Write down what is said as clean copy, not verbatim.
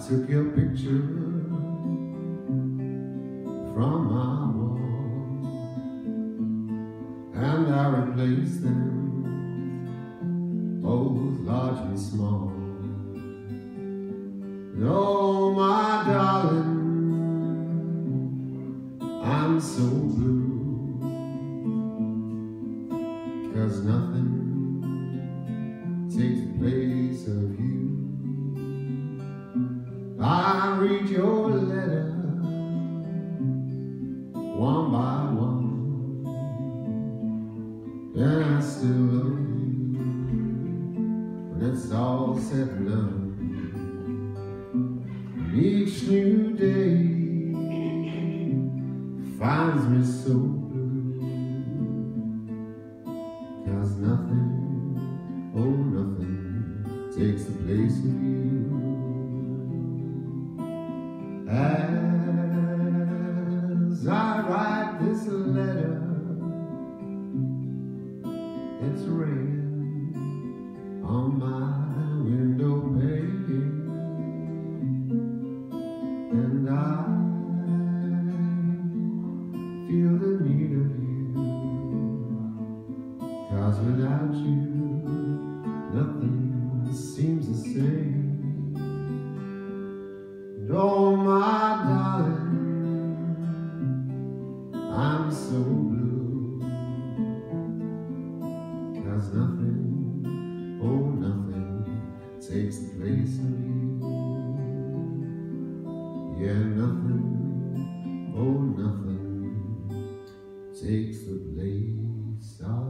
took your picture from my wall and I replaced them, both large and small. Oh, my darling, I'm so blue, 'cause nothing takes the place of you. I read your letter one by one, and I still love you when it's all said and done. Each new day finds me so blue, 'cause nothing, oh nothing, takes the place of you. As I write this letter, it's raining on my window pane, and I feel the need of you, 'cause without you, nothing seems the same. And oh, my darling, I'm so blue, 'cause nothing, oh nothing, takes the place of you. Yeah, nothing, oh nothing, takes the place of